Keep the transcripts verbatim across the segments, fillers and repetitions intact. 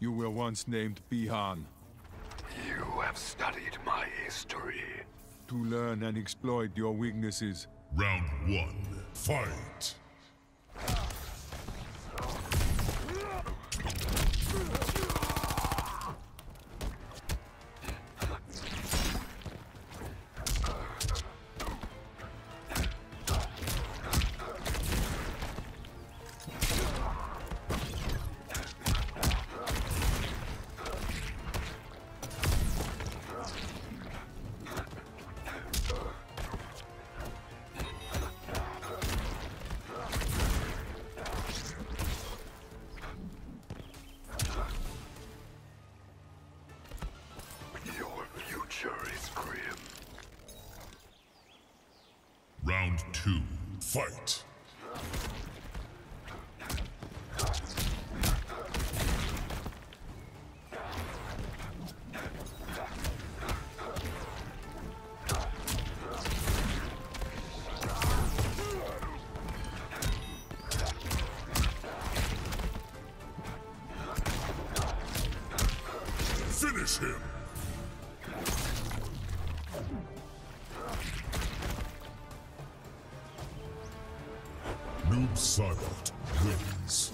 You were once named Bi-Han. You have studied my history. To learn and exploit your weaknesses. Round one, fight! Round two, fight! Finish him! Noob Saibot wins.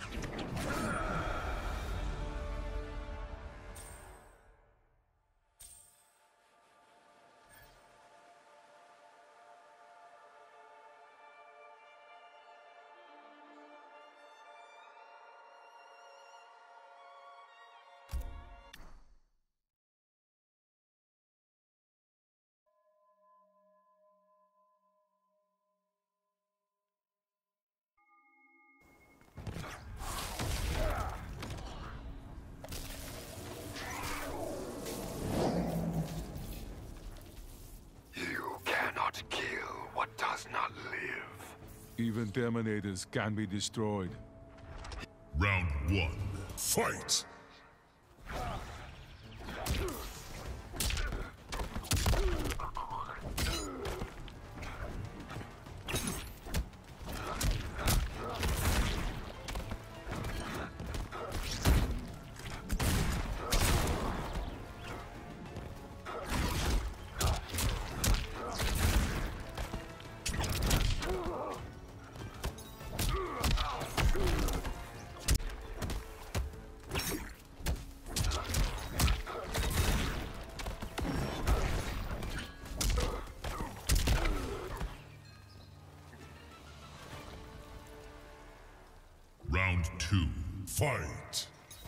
Does not live. Even Terminators can be destroyed. Round one, fight! Round two, fight!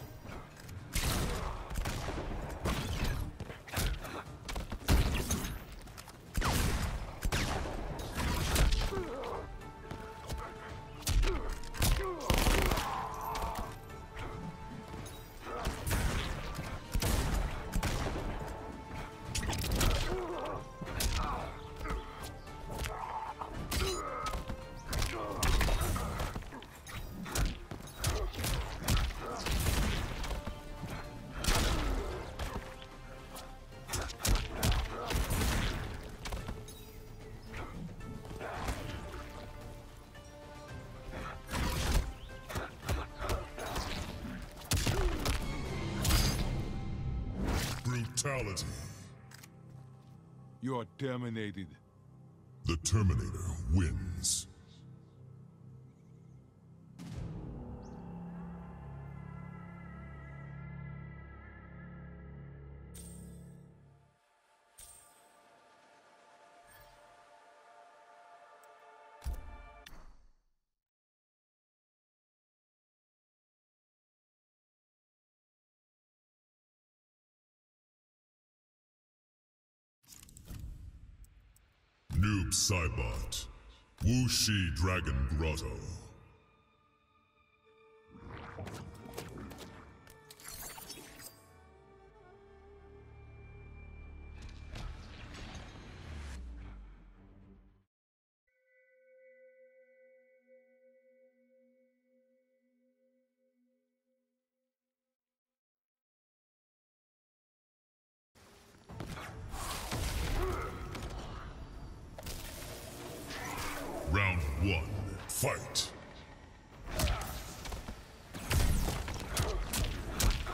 Brutality. You are terminated. The Terminator wins. Noob Saibot, Wuxi Dragon Grotto. Round one, fight!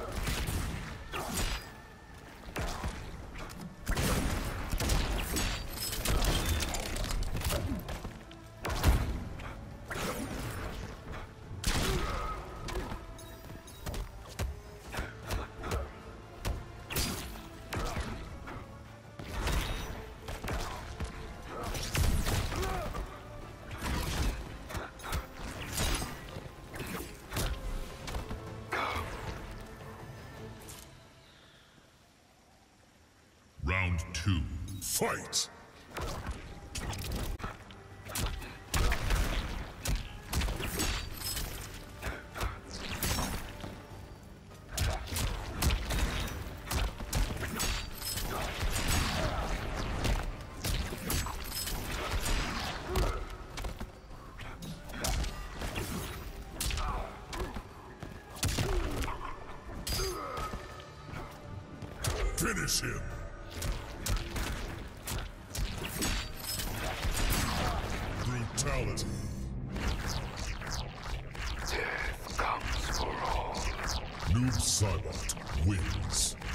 Round two. Fight! Finish him! Brutality. Death comes for all. Noob Saibot wins.